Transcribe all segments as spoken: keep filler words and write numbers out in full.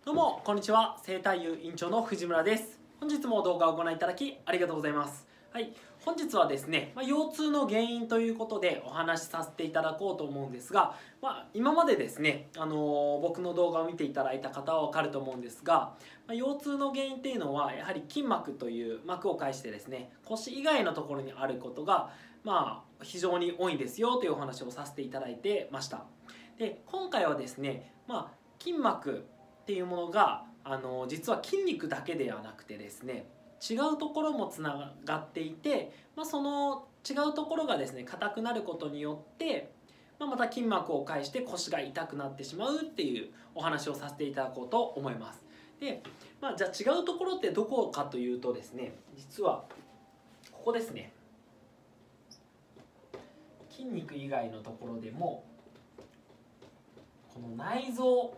どうもこんにちは、生体院院長の藤村です。本日も動画をご覧いただきありがとうございます。はい、本日はですね、まあ、腰痛の原因ということでお話しさせていただこうと思うんですが、まあ、今までですね、あのー僕の動画を見ていただいた方は分かると思うんですが、まあ、腰痛の原因っていうのはやはり筋膜という膜を介してですね、腰以外のところにあることがまあ非常に多いんですよというお話をさせていただいてました。で、今回はですね、まあ、筋膜っていうものがあの実は筋肉だけではなくてですね、違うところもつながっていて、まあ、その違うところがですね硬くなることによって、まあ、また筋膜を介して腰が痛くなってしまうっていうお話をさせていただこうと思います。で、まあ、じゃあ違うところってどこかというとですね、実はここですね。筋肉以外のところでもこの内臓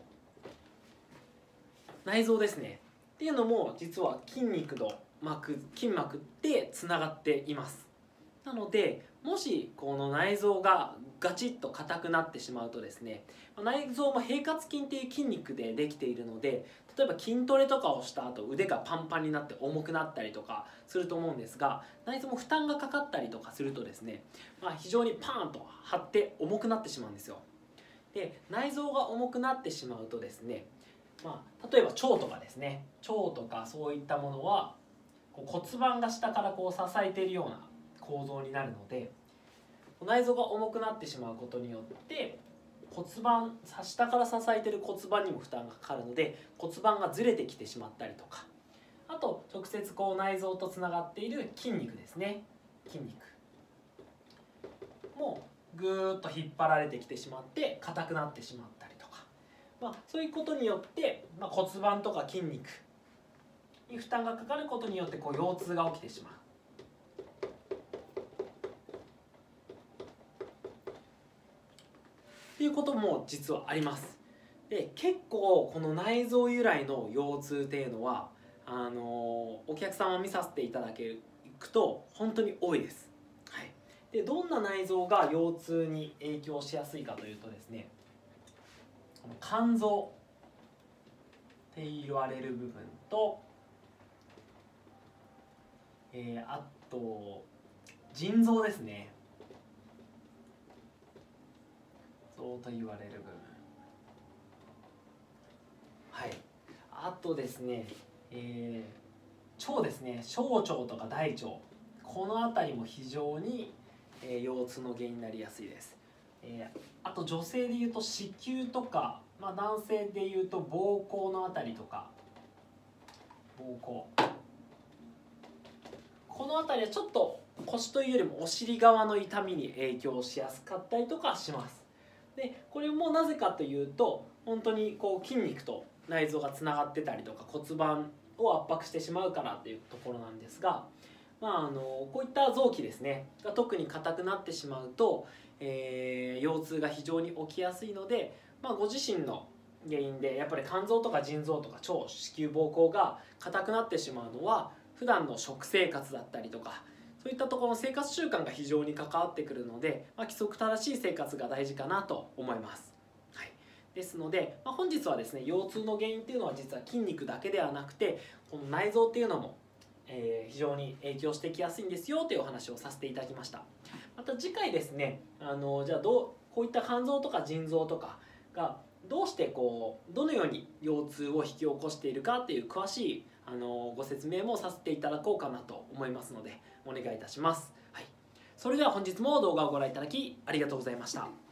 内臓ですねっていうのも実は筋肉の膜筋膜ってつながっています。なのでもしこの内臓がガチッと硬くなってしまうとですね、内臓も平滑筋っていう筋肉でできているので、例えば筋トレとかをした後腕がパンパンになって重くなったりとかすると思うんですが、内臓も負担がかかったりとかするとですね、まあ、非常にパーンと張って重くなってしまうんですよ。で、内臓が重くなってしまうとですね、まあ、例えば腸とかですね、腸とかそういったものはこう骨盤が下からこう支えているような構造になるので、内臓が重くなってしまうことによって骨盤下から支えている骨盤にも負担がかかるので骨盤がずれてきてしまったりとか、あと直接こう内臓とつながっている筋肉ですね、筋肉もぐーっと引っ張られてきてしまって硬くなってしまったりとか、まあ、そういうことによって、まあ、骨盤とか筋肉に負担がかかることによってこう腰痛が起きてしまうっていうことも実はあります。で、結構この内臓由来の腰痛っていうのはあのお客様見させていただけると本当に多いです。はい、でどんな内臓が腰痛に影響しやすいかというとですね、肝臓って言われる部分と、えー、あと腎臓ですね、そうと言われる部分、はい、あとですね、えー、腸ですね、小腸とか大腸、この辺りも非常に、えー、腰痛の原因になりやすいです。えー、あと女性でいうと子宮とか、まあ、男性でいうと膀胱の辺りとか、膀胱、この辺りはちょっと腰というよりもお尻側の痛みに影響しやすかったりとかします。で、これもなぜかというと本当にこう筋肉と内臓がつながってたりとか骨盤を圧迫してしまうからっていうところなんですが、まあ、あのこういった臓器ですねが特に硬くなってしまうと、えー、腰痛が非常に起きやすいので、まあ、ご自身の原因でやっぱり肝臓とか腎臓とか腸、子宮、膀胱が硬くなってしまうのは普段の食生活だったりとかそういったところの生活習慣が非常に関わってくるので、まあ、規則正しい生活が大事かなと思います。はい、ですので、まあ、本日はですね、腰痛の原因っていうのは実は筋肉だけではなくてこの内臓っていうのも、えー、非常に影響してきやすいんですよというお話をさせていただきました。また次回ですね、あのじゃあどうこういった肝臓とか腎臓とかがどうしてこうどのように腰痛を引き起こしているかっていう詳しいあのご説明もさせていただこうかなと思いますのでお願いいたします。はい、それでは本日も動画をご覧いただきありがとうございました。